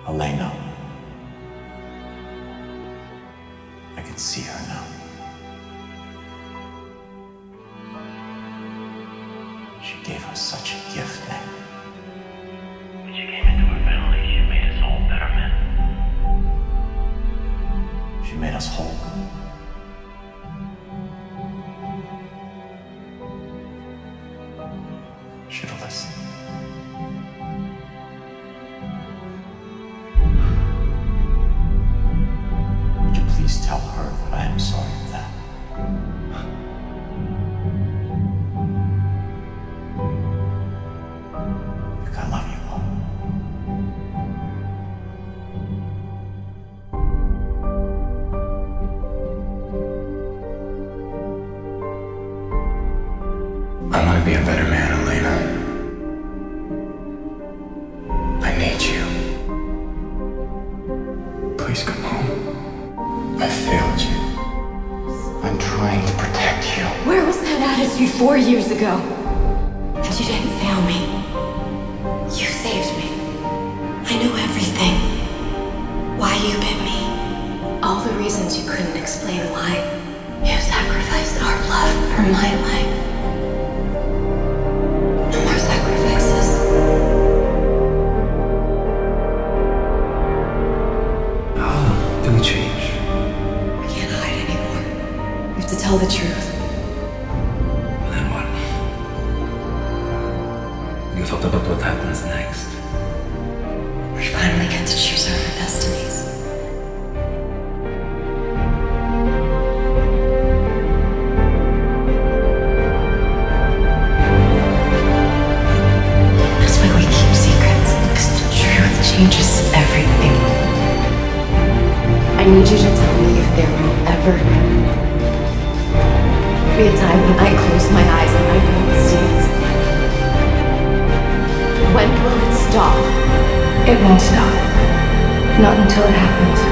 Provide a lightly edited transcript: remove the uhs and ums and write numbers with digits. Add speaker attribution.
Speaker 1: Elena. I can see her now. She gave us such a gift, Nick.
Speaker 2: When she came into our family, she made us all better men.
Speaker 1: She made us whole. Should have listened. Would you please tell her that I am sorry for that? Look, I love you all.
Speaker 3: I want to be a better man, Elena. I need you. Please come home. I failed you. I'm trying to protect you.
Speaker 4: Where was that attitude 4 years ago? And you didn't fail me. You saved me. I know everything. Why you bit me. All the reasons you couldn't explain why. You sacrificed our love for my life. No more sacrifices.
Speaker 3: How do we change?
Speaker 4: I can't hide anymore. You have to tell the truth.
Speaker 3: And then what? You thought about what happens next.
Speaker 4: We finally get to choose our own destinies. That's why we keep secrets, because the truth changes everything. I need you to tell me if there will ever be a time when I close my eyes and I don't see it. When will it stop?
Speaker 5: It won't stop. Not until it happens.